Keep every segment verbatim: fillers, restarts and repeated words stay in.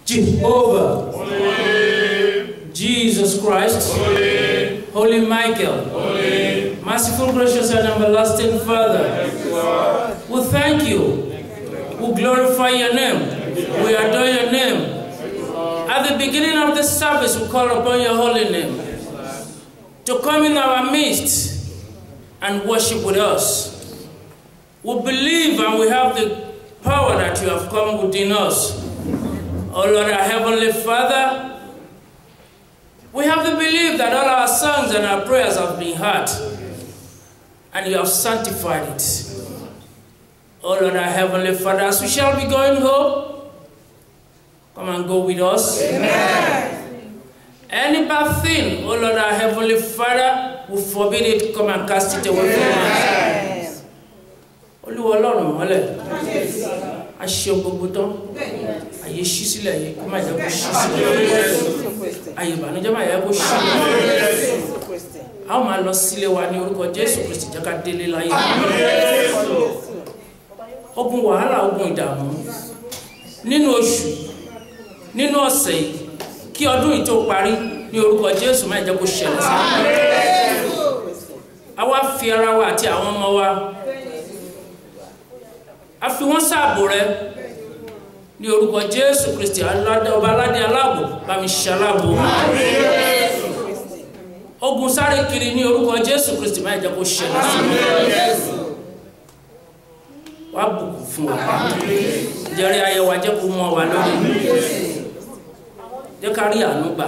Jehovah, Holy. Jesus Christ, Holy. Holy Michael, Holy. Merciful, gracious, and everlasting Father, thank we thank you. We glorify your name. We adore your name. At the beginning of this service, we call upon your holy name to come in our midst and worship with us. We believe and we have the power that you have come within us. Oh Lord, our Heavenly Father, we have the belief that all our songs and our prayers have been heard, and you have sanctified it. Oh Lord, our Heavenly Father, as we shall be going home, come and go with us. Amen. Any bad thing, oh Lord, our Heavenly Father, we forbid it, come and cast it away from us. Olúwa Ọlọ́run mọ́lẹ̀. Aṣe gbogbo tán. Ayé ṣí sílẹ̀ yìí, kó má jẹ́ kó ṣí sílẹ̀. Ayé ìbànújẹ́ má jẹ́ kó ṣí sílẹ̀. A ó máa lọ sílé wa ní orúkọ Jésù Kristi, jẹ́ ká délé láyé. Ogun wàhálà, ogun ìdààmú. Nínú oṣù, nínú ọ̀sẹ̀ yìí, kí ọdún yìí tó parí ní orúkọ Jésù má jẹ́ kó ṣẹlẹ̀ sí. A wá fi ara wa àti àwọn ọmọ wa. A fi wọ́n sáàbò rẹ ní orúkọ Jésù Kristi, ọba aládé aláàbò, bá mi ṣaláàbò. Ogun sáré kiri ní orúkọ Jésù Kristi má jẹ́ kó ṣẹlẹ̀ sí. Wá bùkún fún wa. Jẹ́rìí ayé wa jẹ́ kó mọ́ wa lórí. Jẹ́ ká rí àánú gbà.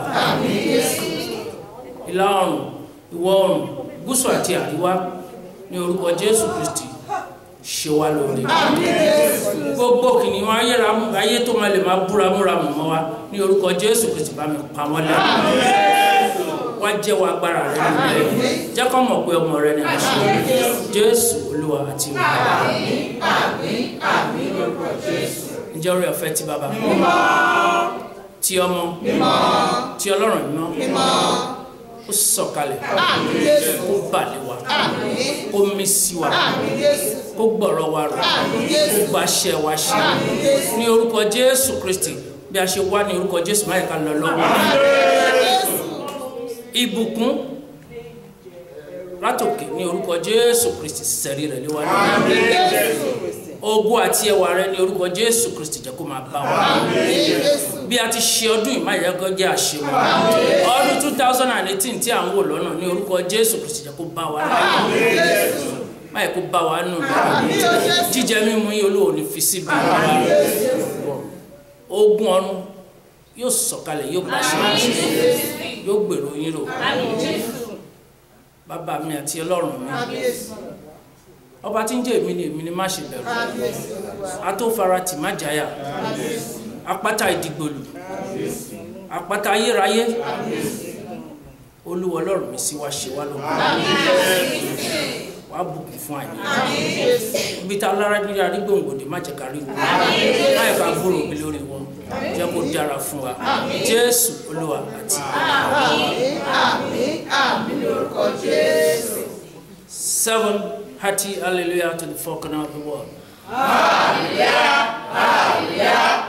Ìlà oòrùn, ìwọ̀ oòrùn, gúúsù àti àríwá ní orúkọ Jésù Kristi ṣe wá lórí. Gbogbo kìnìún ayé tó máa lè máa búra múra mọ́ wa ní orúkọ Jésù Kristi bá mi pa wọ́n lẹ́nu. Wá jẹ́ wa agbára rẹ nílẹ̀. Jẹ́ kó mọ̀ pé ọmọ rẹ ni a ṣe. Jésù Olúwa àti Olúwa. Àmín, àmín lórúkọ Jésù. Ǹjẹ́ orí ọ̀fẹ́ ti bàbá? Mímọ́. Ti ọmọ? Mímọ́. Ti Ọlọ́run mímọ́? Ó sọ̀kalẹ̀. Àmín Jésù. Ó balẹ̀ wa. Àmín. Ó mí sí wa. Àmín Jésù. Ó gbọ̀rọ̀ wa rọ̀. Àmín Jésù. Ó gbàṣẹ wa ṣe. Àmín Jésù. Ní orúkọ Jésù Kristi, bí a ṣe wá ní orúkọ Jésù, má yẹ ká lọ lọ́wọ́. Ìbùkún látòkè ní orúkọ Jésù Kristi sẹ̀rí rẹ̀ lé wa lórí. Ògo àti ẹwà rẹ̀ ní orúkọ Jésù Kristi jẹ́ kó máa bá wa. Bí a ti ṣe ọdún yìí, má yẹ kó jẹ́ àṣemọ. Ọdún two thousand eighteen tí à ń wò lọ́nà ní orúkọ Jésù Kristi jẹ́ kó bá wa láyé. Má yẹ kó bá wa nù lọ́wọ́. Jíjẹ mímu yìí Olúwa ò ní fi síbi wa. Ogun ọ̀run yóò sọ̀kalẹ̀, yóò pàṣẹ, yóò gbèrò yín rò. Bàbá mi àti Ọlọ́run mi, ọba tí ń jẹ́ èmi ni èmi ni má ṣe bẹ̀rù. Atófaratì má jáyà. Àpáta ìdìgbòlù, àpáta ayérayé. Olúwa Ọlọ́run mi sí wa ṣe wá lógo. Wá bùkún fún àyè. Ibi tá lára ní arígbòǹgbòdì má jẹ́ ká rí wọn. Má yẹ ká gbòòrò mi lórí wọn. Jẹ́ kó dára fún wa. Jésù Olúwa àti Àmín, àmín, àmín lórúkọ Jésù. Seven hearty hallelujah to the four corners of the world. Hallelujah, hallelujah.